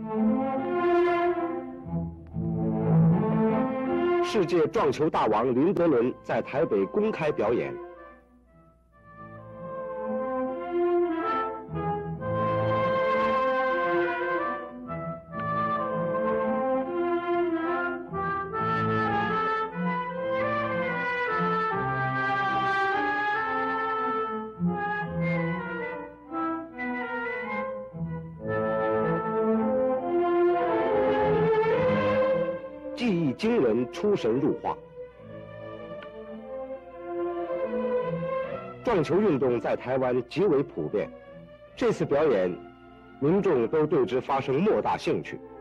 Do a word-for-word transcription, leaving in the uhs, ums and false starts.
世界撞球大王林德伦在台北公开表演。技艺惊人，出神入化。撞球运动在台湾极为普遍，这次表演，民众都对之发生莫大兴趣。